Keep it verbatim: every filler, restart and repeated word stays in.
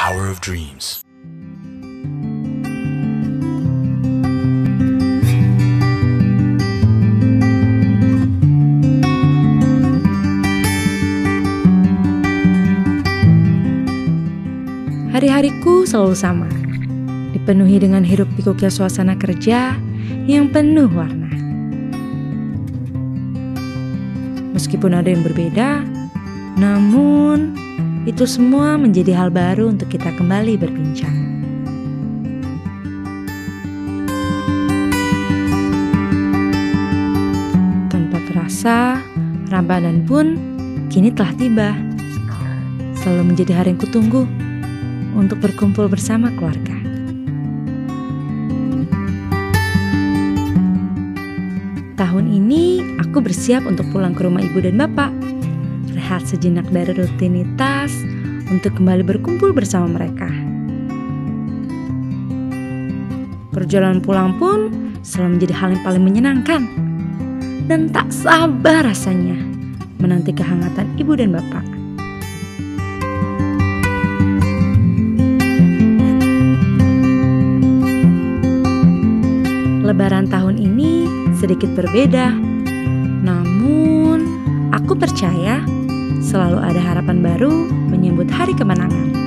power of dreams. Hari-hariku selalu sama, dipenuhi dengan hiruk-pikuknya suasana kerja yang penuh warna. Meskipun ada yang berbeda, namun itu semua menjadi hal baru untuk kita kembali berbincang. Tanpa terasa, Ramadan pun kini telah tiba. Selalu menjadi hari yang kutunggu untuk berkumpul bersama keluarga. Tahun ini aku bersiap untuk pulang ke rumah ibu dan bapak, rehat sejenak dari rutinitas untuk kembali berkumpul bersama mereka. Perjalanan pulang pun selalu menjadi hal yang paling menyenangkan, dan tak sabar rasanya menanti kehangatan ibu dan bapak. Lebaran tahun ini sedikit berbeda, namun aku percaya selalu ada harapan baru menyambut hari kemenangan.